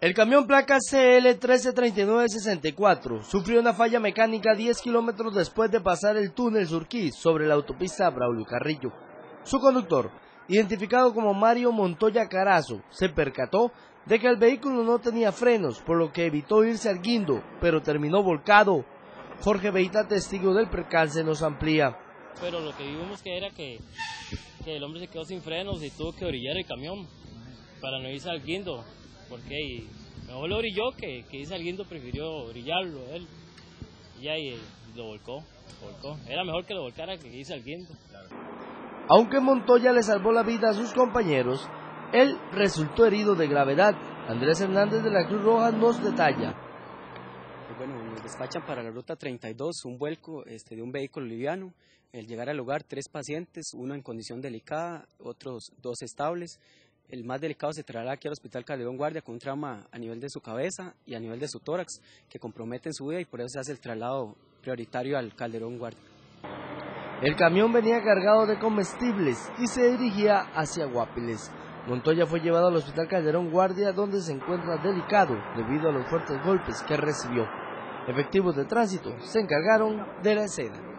El camión placa CL 133964 sufrió una falla mecánica 10 kilómetros después de pasar el túnel Surquí sobre la autopista Braulio Carrillo. Su conductor, identificado como Mario Montoya Carazo, se percató de que el vehículo no tenía frenos, por lo que evitó irse al guindo, pero terminó volcado. Jorge Beita, testigo del percance, nos amplía. Pero lo que vimos que era que el hombre se quedó sin frenos y tuvo que orillar el camión para no irse al guindo, porque mejor lo orilló que irse al guindo, prefirió orillarlo él, y ahí lo volcó. Era mejor que lo volcara que irse al guindo. Aunque Montoya le salvó la vida a sus compañeros, él resultó herido de gravedad. Andrés Hernández de la Cruz Roja nos detalla. Bueno, nos despachan para la ruta 32, un vuelco de un vehículo liviano. Al llegar al lugar, 3 pacientes, uno en condición delicada, otros 2 estables. El más delicado se traslada aquí al Hospital Calderón Guardia con un trauma a nivel de su cabeza y a nivel de su tórax que comprometen su vida, y por eso se hace el traslado prioritario al Calderón Guardia. El camión venía cargado de comestibles y se dirigía hacia Guapiles. Montoya fue llevado al Hospital Calderón Guardia, donde se encuentra delicado debido a los fuertes golpes que recibió. Efectivos de tránsito se encargaron de la escena.